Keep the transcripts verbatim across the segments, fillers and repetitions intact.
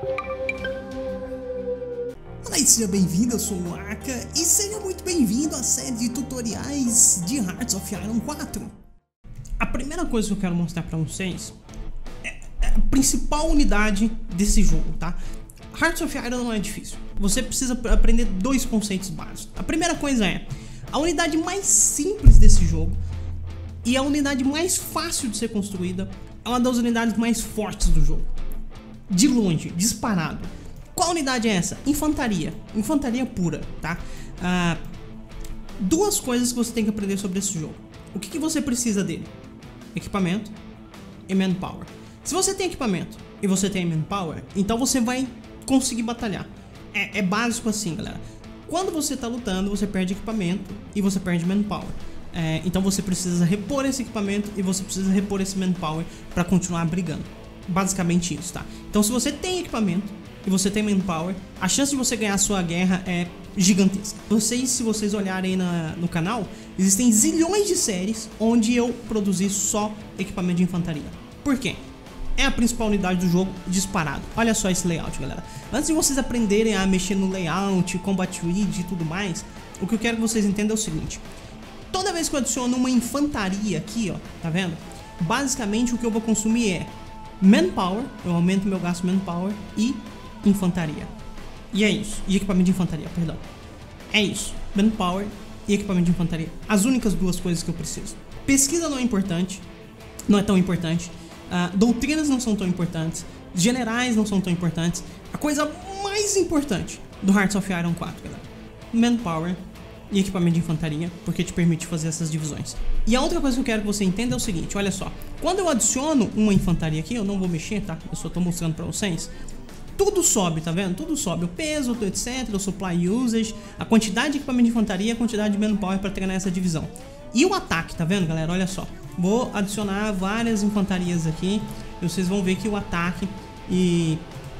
Olá e seja bem-vindo, eu sou o Aka e seja muito bem-vindo à série de tutoriais de Hearts of Iron quatro. A primeira coisa que eu quero mostrar pra vocês é a principal unidade desse jogo, tá? Hearts of Iron não é difícil, você precisa aprender dois conceitos básicos. A primeira coisa é, a unidade mais simples desse jogo e a unidade mais fácil de ser construída é uma das unidades mais fortes do jogo. De longe, disparado. Qual unidade é essa? Infantaria. Infantaria pura, tá? Ah, duas coisas que você tem que aprender sobre esse jogo. O que, que você precisa dele? Equipamento e manpower. Se você tem equipamento e você tem manpower, então você vai conseguir batalhar. É, é básico assim, galera. Quando você tá lutando, você perde equipamento e você perde manpower. É, então você precisa repor esse equipamento e você precisa repor esse manpower para continuar brigando. Basicamente isso, tá? Então se você tem equipamento e você tem manpower, a chance de você ganhar a sua guerra é gigantesca. Vocês, se vocês olharem na, no canal, existem zilhões de séries onde eu produzi só equipamento de infantaria. Por quê? É a principal unidade do jogo disparado. Olha só esse layout, galera. Antes de vocês aprenderem a mexer no layout, combat read e tudo mais, o que eu quero que vocês entendam é o seguinte. Toda vez que eu adiciono uma infantaria aqui, ó, tá vendo? Basicamente o que eu vou consumir é manpower, eu aumento meu gasto manpower e infantaria. E é isso. E equipamento de infantaria, perdão. É isso. Manpower e equipamento de infantaria. As únicas duas coisas que eu preciso. Pesquisa não é importante. Não é tão importante. Uh, doutrinas não são tão importantes. Generais não são tão importantes. A coisa mais importante do Hearts of Iron quatro, galera. Manpower e equipamento de infantaria, porque te permite fazer essas divisões. E a outra coisa que eu quero que você entenda é o seguinte, olha só. Quando eu adiciono uma infantaria aqui, eu não vou mexer, tá? Eu só tô mostrando pra vocês. Tudo sobe, tá vendo? Tudo sobe. O peso, etcétera, o supply usage, a quantidade de equipamento de infantaria, a quantidade de manpower para treinar essa divisão. E o ataque, tá vendo, galera? Olha só. Vou adicionar várias infantarias aqui. E vocês vão ver que o ataque e,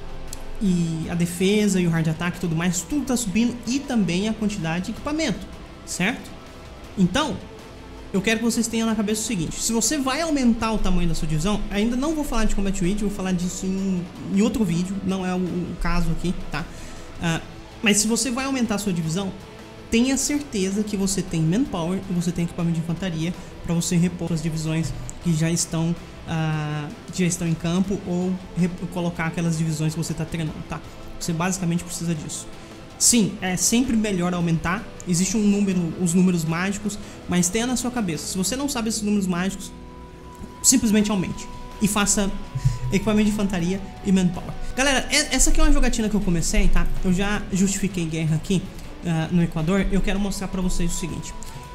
e a defesa e o hard attack e tudo mais, tudo tá subindo. E também a quantidade de equipamento, certo? Então, eu quero que vocês tenham na cabeça o seguinte. Se você vai aumentar o tamanho da sua divisão, ainda não vou falar de combat read, vou falar disso em, em outro vídeo, não é o, o caso aqui, tá? Uh, mas se você vai aumentar a sua divisão, tenha certeza que você tem manpower e você tem equipamento de infantaria para você repor as divisões que já estão, uh, já estão em campo ou colocar aquelas divisões que você está treinando, tá? Você basicamente precisa disso. Sim, é sempre melhor aumentar. Existe um número, os números mágicos, mas tenha na sua cabeça. Se você não sabe esses números mágicos, simplesmente aumente e faça equipamento de infantaria e manpower. Galera, essa aqui é uma jogatina que eu comecei, tá? Eu já justifiquei guerra aqui uh, no Equador. Eu quero mostrar pra vocês o seguinte.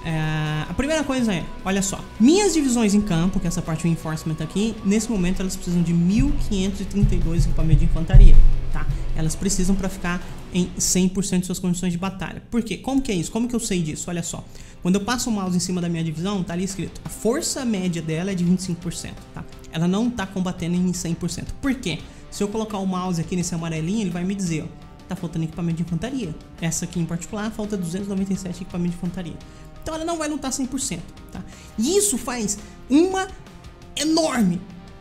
Uh, a primeira coisa é, olha só, minhas divisões em campo, que é essa parte do reinforcement aqui, nesse momento elas precisam de mil quinhentos e trinta e dois equipamentos de infantaria, tá? Elas precisam para ficar em cem por cento de suas condições de batalha. Por quê? Como que é isso? Como que eu sei disso? Olha só. Quando eu passo o mouse em cima da minha divisão, tá ali escrito, a força média dela é de vinte e cinco por cento, tá? Ela não tá combatendo em cem por cento. Por quê? Se eu colocar o mouse aqui nesse amarelinho, ele vai me dizer, ó, tá faltando equipamento de infantaria. Essa aqui em particular, falta duzentos e noventa e sete equipamentos de infantaria. Então ela não vai lutar cem por cento, tá? E isso faz uma enorme,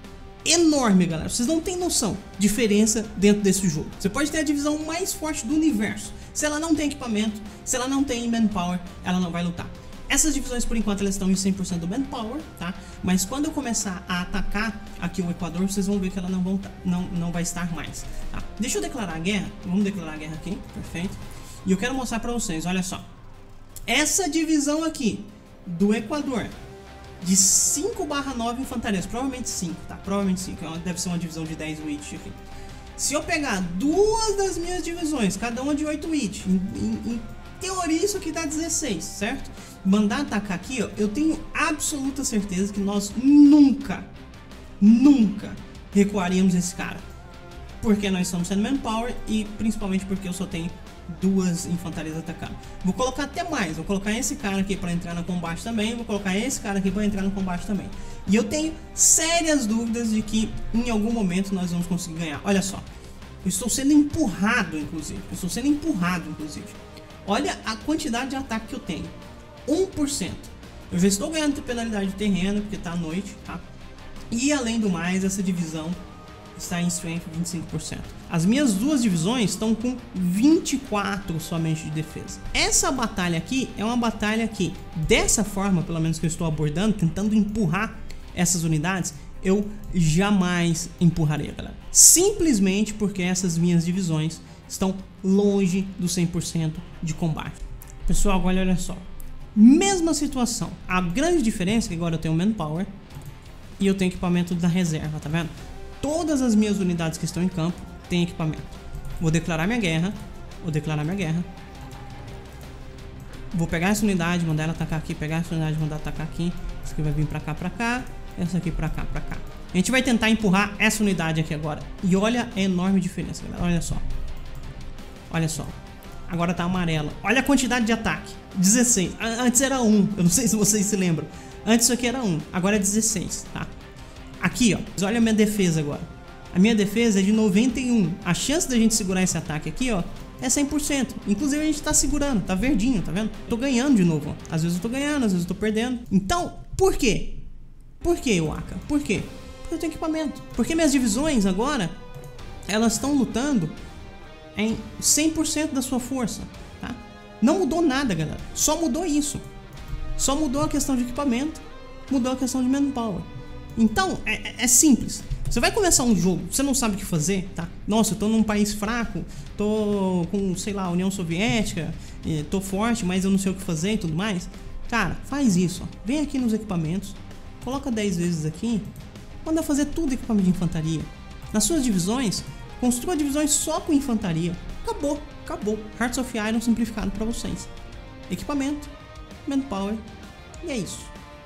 enorme, galera. Vocês não têm noção de diferença dentro desse jogo. Você pode ter a divisão mais forte do universo. Se ela não tem equipamento, se ela não tem manpower, ela não vai lutar. Essas divisões, por enquanto, elas estão em cem por cento do manpower, tá? Mas quando eu começar a atacar aqui o Equador, vocês vão ver que ela não, vão não, não vai estar mais, tá? Deixa eu declarar a guerra. Vamos declarar a guerra aqui, perfeito. E eu quero mostrar pra vocês, olha só. Essa divisão aqui do Equador de cinco barra nove infantarias, provavelmente cinco, tá? Provavelmente cinco, deve ser uma divisão de dez witch aqui. Se eu pegar duas das minhas divisões, cada uma de oito witch, em, em, em teoria isso aqui dá dezesseis, certo? Mandar atacar aqui, ó, eu tenho absoluta certeza que nós nunca, nunca recuaríamos esse cara. Porque nós estamos sendo manpower e principalmente porque eu só tenho duas infantarias atacando. Vou colocar até mais, vou colocar esse cara aqui para entrar no combate também, vou colocar esse cara aqui para entrar no combate também. E eu tenho sérias dúvidas de que em algum momento nós vamos conseguir ganhar. Olha só, eu estou sendo empurrado, inclusive, eu estou sendo empurrado, inclusive. Olha a quantidade de ataque que eu tenho, um por cento. Eu já estou ganhando penalidade de terreno, porque está à noite, tá? E além do mais, essa divisão está em Strength vinte e cinco por cento. As minhas duas divisões estão com vinte e quatro somente de defesa. Essa batalha aqui é uma batalha que, dessa forma, pelo menos que eu estou abordando, tentando empurrar essas unidades, eu jamais empurraria, galera. Simplesmente porque essas minhas divisões estão longe do cem por cento de combate. Pessoal, agora olha só. Mesma situação. A grande diferença é que agora eu tenho manpower e eu tenho equipamento da reserva, tá vendo? Todas as minhas unidades que estão em campo têm equipamento. Vou declarar minha guerra. Vou declarar minha guerra. Vou pegar essa unidade, mandar ela atacar aqui. Pegar essa unidade, mandar atacar aqui. Essa aqui vai vir pra cá, pra cá. Essa aqui pra cá, pra cá. A gente vai tentar empurrar essa unidade aqui agora. E olha a enorme diferença, galera. Olha só. Olha só. Agora tá amarela. Olha a quantidade de ataque. dezesseis. Antes era um. Eu não sei se vocês se lembram. Antes isso aqui era um. Agora é dezesseis, tá? Aqui, ó. Olha a minha defesa agora. A minha defesa é de noventa e um. A chance da gente segurar esse ataque aqui, ó, é cem por cento. Inclusive a gente tá segurando. Tá verdinho, tá vendo? Tô ganhando de novo, ó. Às vezes eu tô ganhando, às vezes eu tô perdendo. Então, por quê? Por quê, Waka? Por quê? Porque eu tenho equipamento. Porque minhas divisões agora, elas estão lutando em cem por cento da sua força, tá? Não mudou nada, galera. Só mudou isso. Só mudou a questão de equipamento, mudou a questão de manpower. Então, é, é simples. Você vai começar um jogo, você não sabe o que fazer, tá? Nossa, eu tô num país fraco, tô com, sei lá, União Soviética, tô forte, mas eu não sei o que fazer e tudo mais. Cara, faz isso, ó. Vem aqui nos equipamentos, coloca dez vezes aqui, manda fazer tudo equipamento de infantaria. Nas suas divisões, construa divisões só com infantaria. Acabou, acabou. Hearts of Iron simplificado para vocês. Equipamento, manpower, e é isso.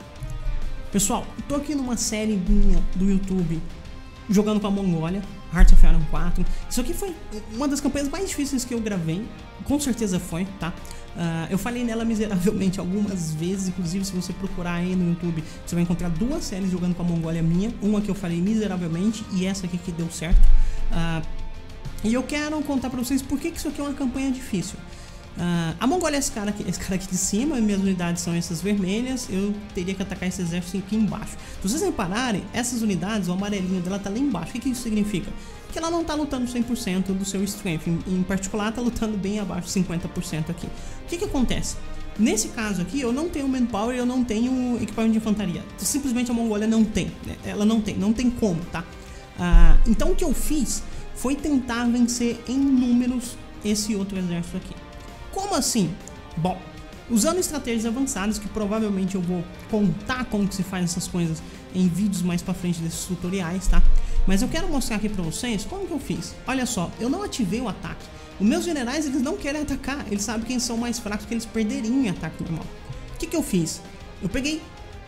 Pessoal, eu tô aqui numa série minha do YouTube jogando com a Mongólia, Hearts of Iron quatro. Isso aqui foi uma das campanhas mais difíceis que eu gravei, com certeza foi, tá? Uh, eu falei nela miseravelmente algumas vezes, inclusive se você procurar aí no YouTube, você vai encontrar duas séries jogando com a Mongólia minha, uma que eu falei miseravelmente e essa aqui que deu certo. Uh, e eu quero contar pra vocês por que que isso aqui é uma campanha difícil. Uh, a Mongólia é esse cara, aqui, esse cara aqui de cima, minhas unidades são essas vermelhas, eu teria que atacar esse exército aqui embaixo. Se vocês repararem, essas unidades, o amarelinho dela tá lá embaixo. O que que isso significa? Que ela não tá lutando cem por cento do seu strength, em, em particular tá lutando bem abaixo de cinquenta por cento aqui. O que que acontece? Nesse caso aqui, eu não tenho manpower e eu não tenho equipamento de infantaria. Simplesmente a Mongólia não tem, né? Ela não tem, não tem como, tá? Uh, então o que eu fiz foi tentar vencer em números esse outro exército aqui. Como assim? Bom, usando estratégias avançadas, que provavelmente eu vou contar como que se faz essas coisas em vídeos mais pra frente desses tutoriais, tá? Mas eu quero mostrar aqui pra vocês como que eu fiz. Olha só, eu não ativei o ataque. Os meus generais, eles não querem atacar. Eles sabem quem são mais fracos, que eles perderiam em ataque normal. O que que eu fiz? Eu peguei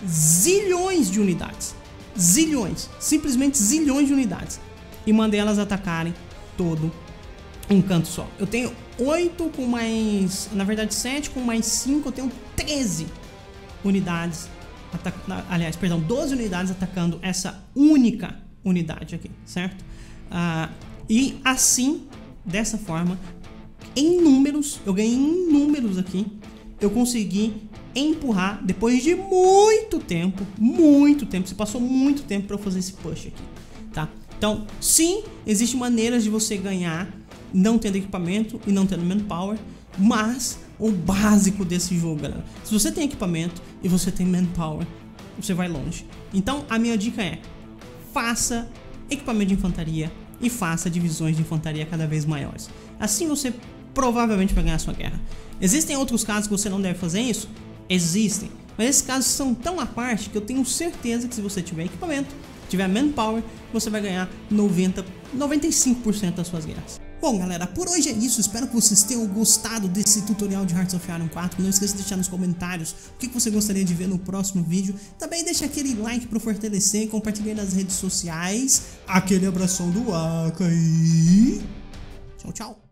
zilhões de unidades. Zilhões. Simplesmente zilhões de unidades. E mandei elas atacarem todo um canto só. Eu tenho oito com mais... Na verdade, sete com mais cinco, eu tenho treze unidades. Ataca, aliás, perdão, doze unidades atacando essa única unidade aqui, certo? Uh, e assim, dessa forma, em números, eu ganhei em números aqui, eu consegui empurrar depois de muito tempo, muito tempo, você passou muito tempo para eu fazer esse push aqui, tá? Então, sim, existem maneiras de você ganhar não tendo equipamento e não tendo manpower, mas o básico desse jogo, galera, se você tem equipamento e você tem manpower, você vai longe. Então a minha dica é: faça equipamento de infantaria e faça divisões de infantaria cada vez maiores. Assim você provavelmente vai ganhar a sua guerra. Existem outros casos que você não deve fazer isso? Existem, mas esses casos são tão à parte que eu tenho certeza que se você tiver equipamento, tiver manpower, você vai ganhar noventa, noventa e cinco por cento das suas guerras. Bom, galera, por hoje é isso. Espero que vocês tenham gostado desse tutorial de Hearts of Iron quatro. Não esqueça de deixar nos comentários o que você gostaria de ver no próximo vídeo. Também deixa aquele like para fortalecer, compartilhe nas redes sociais. Aquele abração do Waka e... Tchau, tchau.